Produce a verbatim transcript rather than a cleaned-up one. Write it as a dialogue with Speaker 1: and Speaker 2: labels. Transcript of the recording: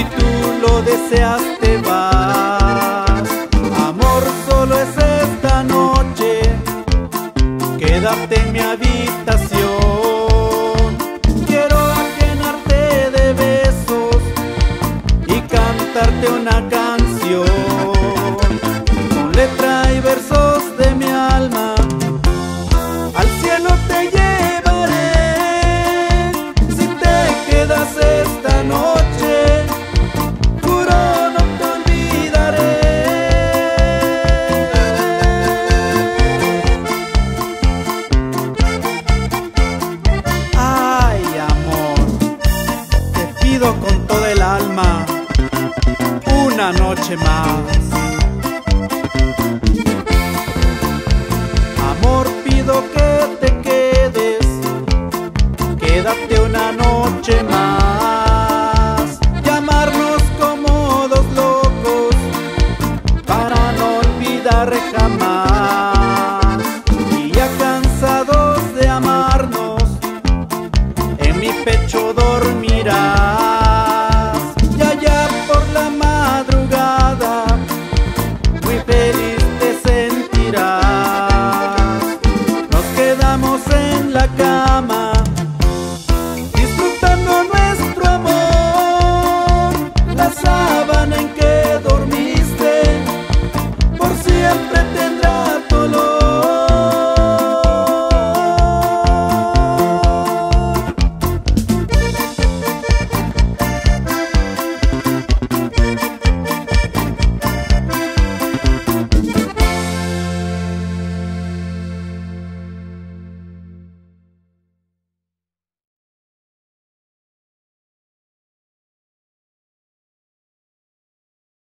Speaker 1: tú lo deseas te vas. Amor, solo es esta noche, quédate en mi habitación. Quiero llenarte de besos y cantarte una canción con letra y versos de mi alma. Al cielo te llevaré si te quedas esta noche. Juro no te olvidaré. Ay, amor, te pido con todo el alma una noche más.